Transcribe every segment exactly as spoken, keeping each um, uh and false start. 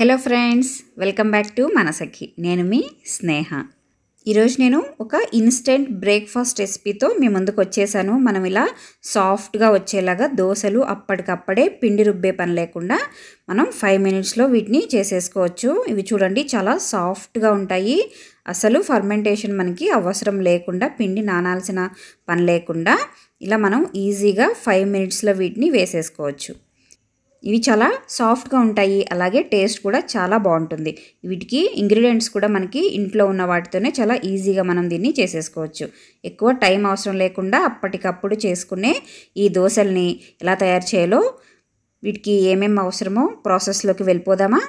Hello friends, welcome back to Manasakhi. నేను మీ స్నేహ. ఈరోజు నేను ఒక ఇన్స్టెంట్ బ్రేక్ఫాస్ట్ రెసిపీతో మీ ముందుకు వచ్చేసాను. మనం ఇలా సాఫ్ట్గా వచ్చేలాగా దోశలు అప్పటికప్పుడే పిండి రుబ్బే పని లేకుండా మనం ఫైవ్ మినిట్స్లో వీటిని చేసేసుకోవచ్చు. ఇవి చూడండి, చాలా సాఫ్ట్గా ఉంటాయి. అసలు ఫర్మెంటేషన్ మనకి అవసరం లేకుండా, పిండి నానాల్సిన పని లేకుండా ఇలా మనం ఈజీగా ఫైవ్ మినిట్స్లో వీటిని వేసేసుకోవచ్చు. ఇవి చాలా సాఫ్ట్గా ఉంటాయి, అలాగే టేస్ట్ కూడా చాలా బాగుంటుంది. వీటికి ఇంగ్రీడియంట్స్ కూడా మనకి ఇంట్లో ఉన్న వాటితోనే చాలా ఈజీగా మనం దీన్ని చేసేసుకోవచ్చు. ఎక్కువ టైం అవసరం లేకుండా అప్పటికప్పుడు చేసుకునే ఈ దోశల్ని ఎలా తయారు చేయాలో, వీటికి ఏమేమి అవసరమో ప్రాసెస్లోకి వెళ్ళిపోదామా.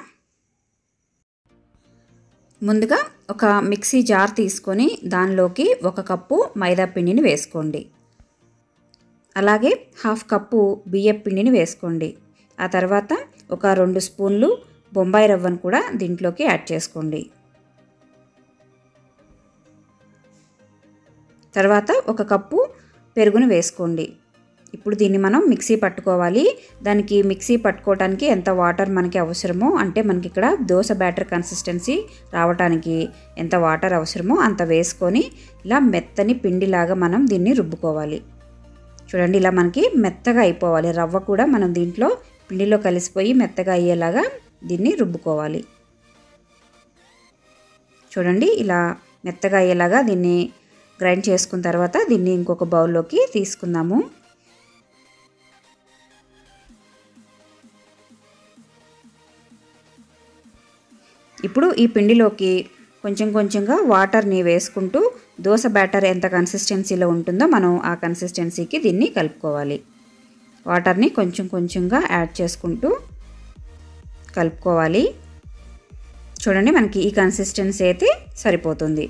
ముందుగా ఒక మిక్సీ జార్ తీసుకొని దానిలోకి ఒక కప్పు మైదా పిండిని వేసుకోండి. అలాగే హాఫ్ కప్పు బియ్యం పిండిని వేసుకోండి. ఆ తర్వాత ఒక రెండు స్పూన్లు బొంబాయి రవ్వను కూడా దీంట్లోకి యాడ్ చేసుకోండి. తర్వాత ఒక కప్పు పెరుగును వేసుకోండి. ఇప్పుడు దీన్ని మనం మిక్సీ పట్టుకోవాలి. దానికి మిక్సీ పట్టుకోవడానికి ఎంత వాటర్ మనకి అవసరమో, అంటే మనకి ఇక్కడ దోశ బ్యాటర్ కన్సిస్టెన్సీ రావడానికి ఎంత వాటర్ అవసరమో అంత వేసుకొని ఇలా మెత్తని పిండిలాగా మనం దీన్ని రుబ్బుకోవాలి. చూడండి, ఇలా మనకి మెత్తగా అయిపోవాలి. రవ్వ కూడా మనం దీంట్లో పిండిలో కలిసిపోయి మెత్తగా అయ్యేలాగా దీన్ని రుబ్బుకోవాలి. చూడండి, ఇలా మెత్తగా అయ్యేలాగా దీన్ని గ్రైండ్ చేసుకున్న తర్వాత దీన్ని ఇంకొక బౌల్లోకి తీసుకుందాము. ఇప్పుడు ఈ పిండిలోకి కొంచెం కొంచెంగా వాటర్ని వేసుకుంటూ దోశ బ్యాటర్ ఎంత కన్సిస్టెన్సీలో ఉంటుందో మనం ఆ కన్సిస్టెన్సీకి దీన్ని కలుపుకోవాలి. వాటర్ని కొంచెం కొంచెంగా యాడ్ చేసుకుంటూ కలుపుకోవాలి. చూడండి, మనకి ఈ కన్సిస్టెన్సీ అయితే సరిపోతుంది.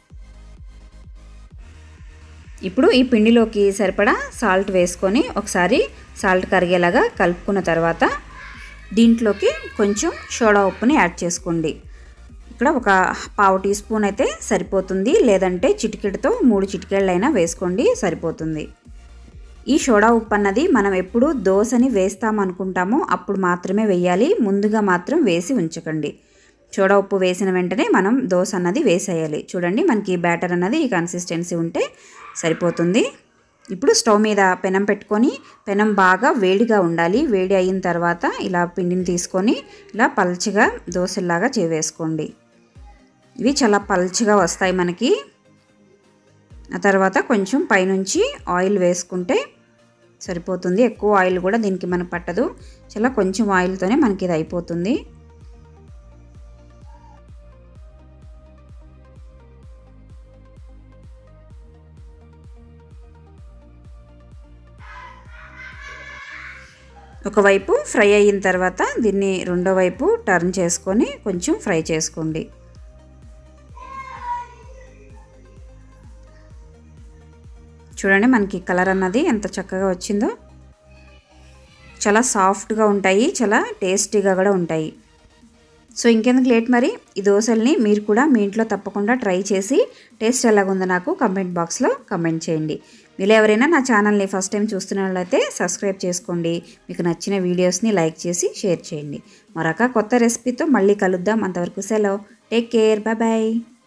ఇప్పుడు ఈ పిండిలోకి సరిపడా సాల్ట్ వేసుకొని ఒకసారి సాల్ట్ కరిగేలాగా కలుపుకున్న తర్వాత దీంట్లోకి కొంచెం సోడా ఉప్పుని యాడ్ చేసుకోండి. ఇక్కడ ఒక పావు టీ స్పూన్ అయితే సరిపోతుంది, లేదంటే చిటికెడుతో మూడు చిటికెళ్ళైనా వేసుకోండి, సరిపోతుంది. ఈ సోడా ఉప్పు అన్నది మనం ఎప్పుడు దోశని వేస్తామనుకుంటామో అప్పుడు మాత్రమే వేయాలి, ముందుగా మాత్రం వేసి ఉంచకండి. సోడా ఉప్పు వేసిన వెంటనే మనం దోశ అన్నది వేసేయాలి. చూడండి, మనకి బ్యాటర్ అన్నది ఈ కన్సిస్టెన్సీ ఉంటే సరిపోతుంది. ఇప్పుడు స్టవ్ మీద పెనం పెట్టుకొని, పెనం బాగా వేడిగా ఉండాలి. వేడి అయిన తర్వాత ఇలా పిండిని తీసుకొని ఇలా పల్చగా దోశలాగా చేవేసుకోండి. ఇవి చాలా పల్చగా వస్తాయి మనకి. ఆ తర్వాత కొంచెం పైనుంచి ఆయిల్ వేసుకుంటే సరిపోతుంది. ఎక్కువ ఆయిల్ కూడా దీనికి మనకు పట్టదు, చాలా కొంచెం ఆయిల్తోనే మనకి ఇది అయిపోతుంది. ఒకవైపు ఫ్రై అయిన తర్వాత దీన్ని రెండో వైపు టర్న్ చేసుకొని కొంచెం ఫ్రై చేసుకోండి. చూడండి, మనకి కలర్ అన్నది ఎంత చక్కగా వచ్చిందో. చాలా సాఫ్ట్గా ఉంటాయి, చాలా టేస్టీగా కూడా ఉంటాయి. సో ఇంకెందుకు లేట్, మరి ఈ దోశల్ని మీరు కూడా మీ ఇంట్లో తప్పకుండా ట్రై చేసి టేస్ట్ ఎలాగుందో నాకు కమెంట్ బాక్స్లో కమెంట్ చేయండి. మీరు ఎవరైనా నా ఛానల్ని ఫస్ట్ టైం చూస్తున్నట్లయితే సబ్స్క్రైబ్ చేసుకోండి. మీకు నచ్చిన వీడియోస్ని లైక్ చేసి షేర్ చేయండి. మరొక కొత్త రెసిపీతో మళ్ళీ కలుద్దాం. అంతవరకు సెలవు. Take care, bye bye.